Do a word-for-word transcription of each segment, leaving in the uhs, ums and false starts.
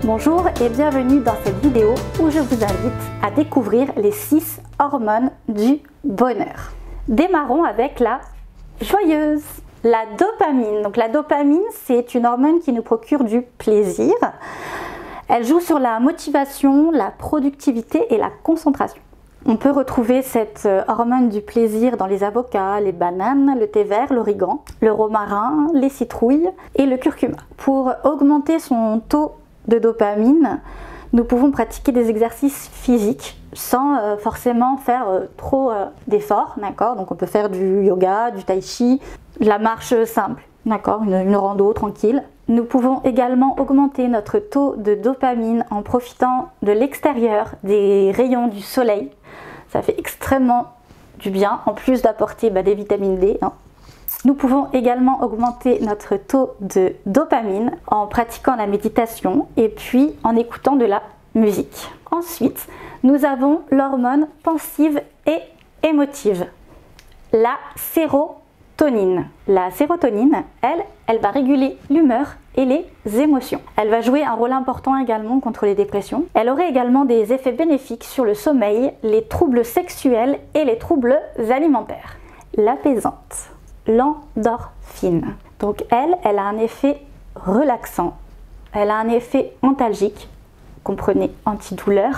Bonjour et bienvenue dans cette vidéo où je vous invite à découvrir les six hormones du bonheur. Démarrons avec la joyeuse, la dopamine. Donc la dopamine, c'est une hormone qui nous procure du plaisir. Elle joue sur la motivation, la productivité et la concentration. On peut retrouver cette hormone du plaisir dans les avocats, les bananes, le thé vert, l'origan, le romarin, les citrouilles et le curcuma. Pour augmenter son taux de dopamine, nous pouvons pratiquer des exercices physiques sans euh, forcément faire euh, trop euh, d'efforts, d'accord? Donc on peut faire du yoga, du tai chi, de la marche simple, d'accord? Une, une rando tranquille. Nous pouvons également augmenter notre taux de dopamine en profitant de l'extérieur, des rayons du soleil. Ça fait extrêmement du bien, en plus d'apporter bah, des vitamines D. Hein. Nous pouvons également augmenter notre taux de dopamine en pratiquant la méditation et puis en écoutant de la musique. Ensuite, nous avons l'hormone pensive et émotive, la sérotonine. La sérotonine, elle, elle va réguler l'humeur et les émotions. Elle va jouer un rôle important également contre les dépressions. Elle aurait également des effets bénéfiques sur le sommeil, les troubles sexuels et les troubles alimentaires. L'apaisante, l'endorphine. Donc elle, elle a un effet relaxant. Elle a un effet antalgique, comprenez antidouleur.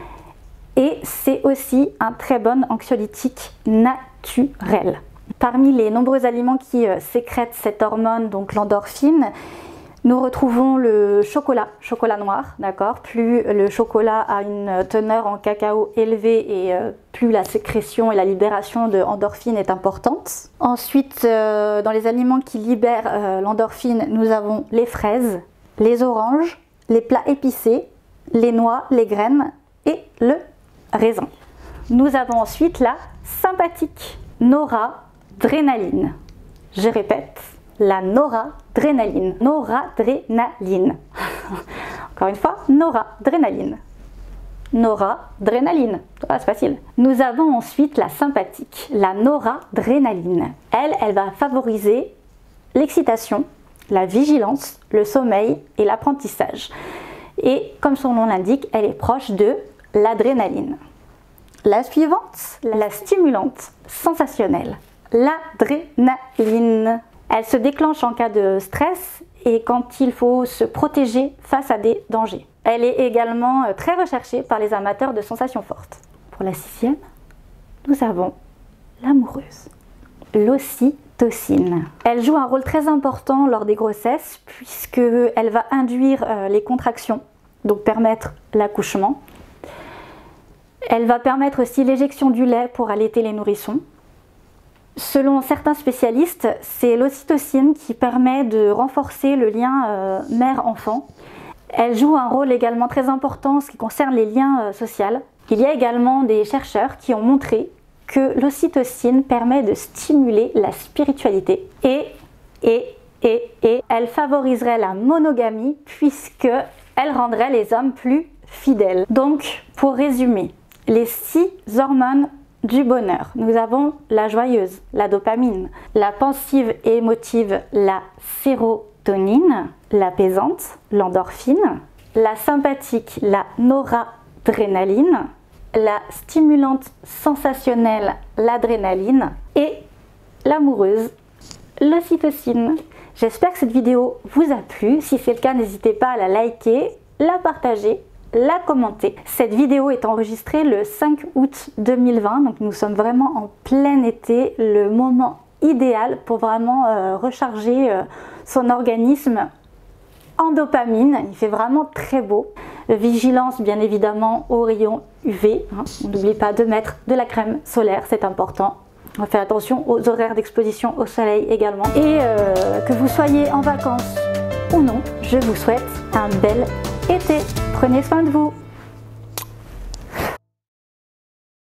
Et c'est aussi un très bon anxiolytique naturel. Parmi les nombreux aliments qui euh, sécrètent cette hormone, donc l'endorphine, nous retrouvons le chocolat, chocolat noir, d'accord. Plus le chocolat a une teneur en cacao élevée et euh, plus la sécrétion et la libération de endorphine est importante. Ensuite, euh, dans les aliments qui libèrent euh, l'endorphine, nous avons les fraises, les oranges, les plats épicés, les noix, les graines et le raisin. Nous avons ensuite la sympathique, noradrénaline. Je répète, la noradrénaline. Noradrénaline. Encore une fois, noradrénaline. Noradrénaline. Ah, c'est facile. Nous avons ensuite la sympathique, la noradrénaline. Elle, elle va favoriser l'excitation, la vigilance, le sommeil et l'apprentissage. Et comme son nom l'indique, elle est proche de l'adrénaline. La suivante, la stimulante sensationnelle, l'adrénaline. Elle se déclenche en cas de stress et quand il faut se protéger face à des dangers. Elle est également très recherchée par les amateurs de sensations fortes. Pour la sixième, nous avons l'amoureuse, l'ocytocine. Elle joue un rôle très important lors des grossesses puisqu'elle va induire les contractions, donc permettre l'accouchement. Elle va permettre aussi l'éjection du lait pour allaiter les nourrissons. Selon certains spécialistes, c'est l'ocytocine qui permet de renforcer le lien euh, mère-enfant. Elle joue un rôle également très important en ce qui concerne les liens euh, sociaux. Il y a également des chercheurs qui ont montré que l'ocytocine permet de stimuler la spiritualité et, et, et, et elle favoriserait la monogamie puisque elle rendrait les hommes plus fidèles. Donc, pour résumer, les six hormones du bonheur. Nous avons la joyeuse, la dopamine, la pensive et émotive, la sérotonine, l'apaisante, l'endorphine, la sympathique, la noradrénaline, la stimulante sensationnelle, l'adrénaline et l'amoureuse, l'ocytocine. J'espère que cette vidéo vous a plu. Si c'est le cas, n'hésitez pas à la liker, la partager, la commenter. Cette vidéo est enregistrée le cinq août deux mille vingt, donc nous sommes vraiment en plein été, le moment idéal pour vraiment euh, recharger euh, son organisme en dopamine. Il fait vraiment très beau. Vigilance bien évidemment aux rayons U V, hein. On n'oublie pas de mettre de la crème solaire, c'est important. On fait attention aux horaires d'exposition au soleil également. Et euh, que vous soyez en vacances ou non, je vous souhaite un bel été. Prenez soin de vous.